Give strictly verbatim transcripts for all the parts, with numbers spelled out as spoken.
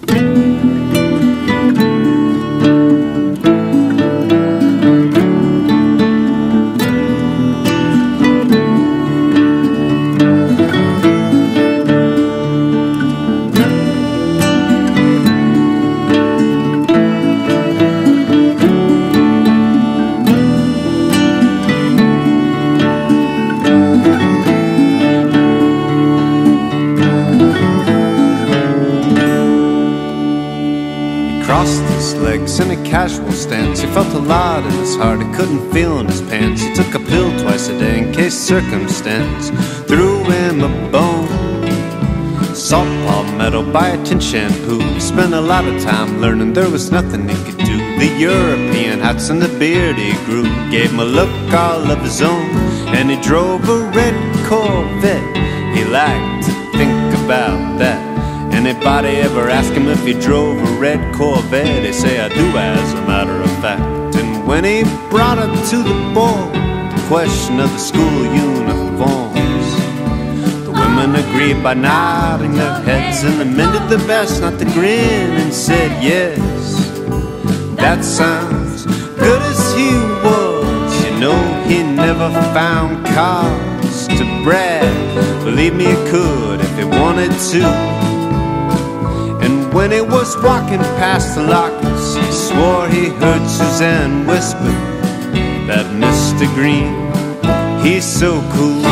In a casual stance, he felt a lot in his heart he couldn't feel in his pants. He took a pill twice a day in case circumstance threw him a bone. Salt palmetto, biotin shampoo. He spent a lot of time learning there was nothing he could do. The European hats and the beard he grew gave him a look all of his own, and he drove a red Corvette. He liked to think about that. Anybody ever ask him if he drove a red Corvette? They say I do, as a matter of fact. And when he brought up to the board the question of the school uniforms, the women agreed by nodding their heads, and the men did their best not to grin and said yes. That sounds good as he was. You know, he never found cause to brag. Believe me, he could if he wanted to. And when he was walking past the lockers, he swore he heard Suzanne whisper that Mister Green, he's so cool.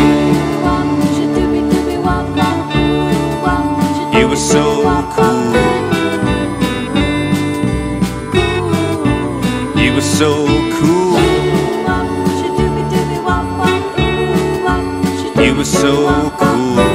He was so cool. He was so cool. He was so cool.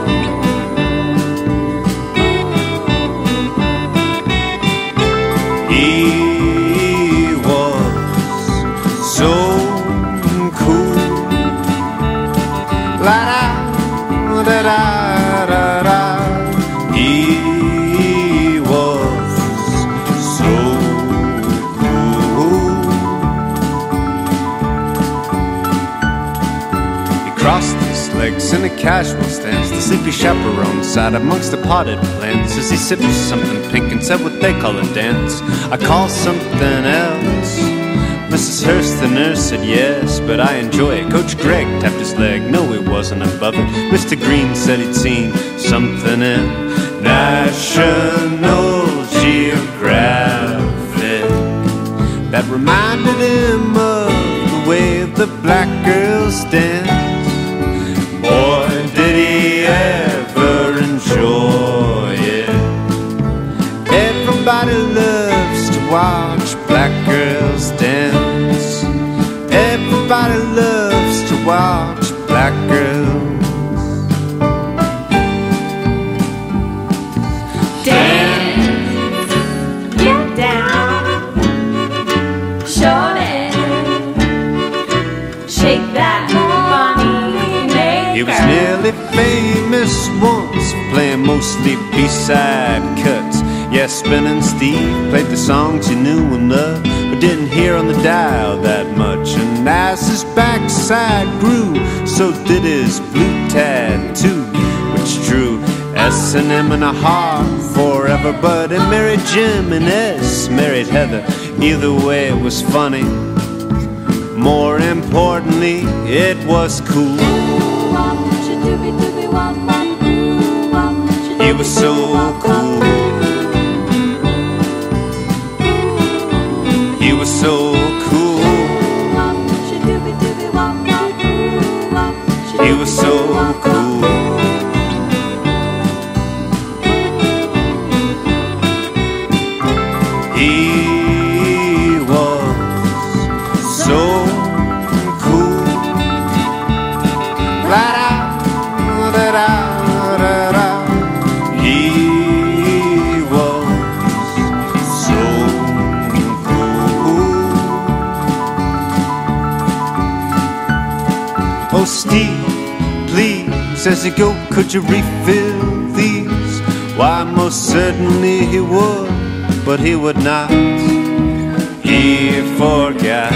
In a casual stance, the sleepy chaperone sat amongst the potted plants as he sipped something pink and said what they call a dance. I call something else. Missus Hurst, the nurse, said yes, but I enjoy it. Coach Greg tapped his leg, no, he wasn't above it. Mister Green said he'd seen something in National Geographic that reminded him of the way the black girls dance. Boy, did he ever enjoy it. Everybody loves to watch black girls dance. Everybody loves to watch black girls dance. Get down, shorty, shake that funny maker. He was nearly famous once, playing mostly B-side cuts. Yeah, Spin and Steve played the songs you knew and loved, but didn't hear on the dial that much. And as his backside grew, so did his blue tattoo, which drew S and M and a heart forever. But he married Jim and S married Heather. Either way it was funny. More importantly, it was cool. He was so cool. He was so cool. He was so cool. He was so cool. La da da da da da. He was so cool. Oh, Steve, please, as you go, could you refill these? Why, most certainly he would, but he would not. He forgot.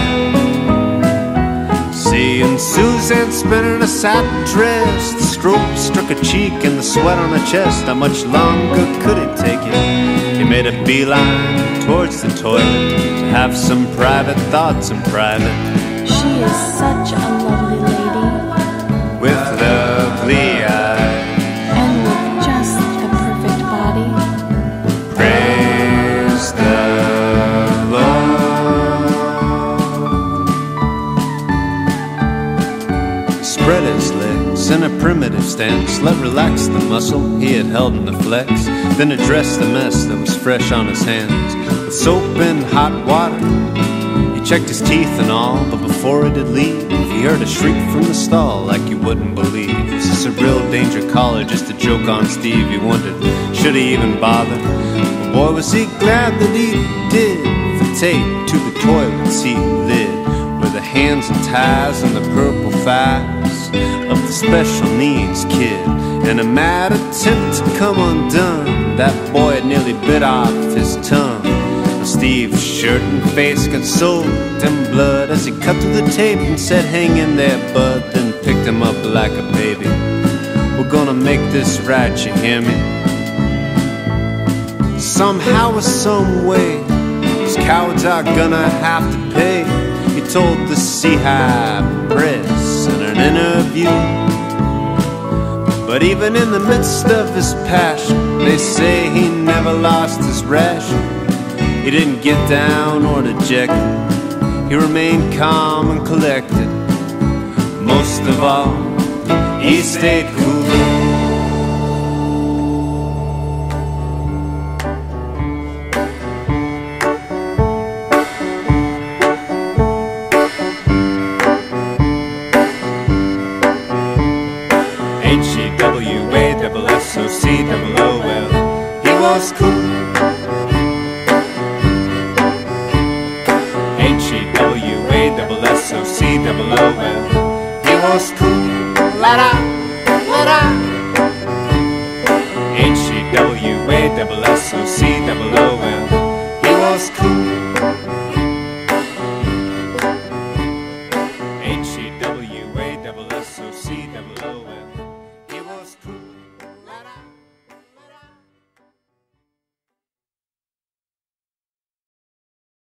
Seeing Suzanne spinning a satin dress, the stroke struck a cheek and the sweat on her chest. How much longer could it take it? made a beeline towards the toilet to have some private thoughts in private. She is such a lovely lady, with lovely eyes and with just the perfect body. Praise the Lord. He spread his legs in a primitive stance, let relax the muscle he had held in the flex, then addressed the mess that was fresh on his hands. With soap and hot water, he checked his teeth and all, but before he did leave, he heard a shriek from the stall like you wouldn't believe. Was this a real danger call or just a joke on Steve? He wondered, should he even bother? But boy, was he glad that he did. The tape to the toilet seat lid, where the hands and ties and the purple thighs of the special needs kid. In a mad attempt to come undone, that boy had nearly bit off his tongue. Steve's shirt and face got soaked in blood as he cut through the tape and said, hang in there, bud, then picked him up like a baby. We're gonna make this right, you hear me? Somehow or some way, these cowards are gonna have to pay, he told the Seahigh Press in an interview. But even in the midst of his passion, they say he never lost his ration. He didn't get down or dejected, he remained calm and collected. Most of all, he stayed cool. H E W A S O C O O L, he was cool. H E W A S O C O O L, he was cool. La da.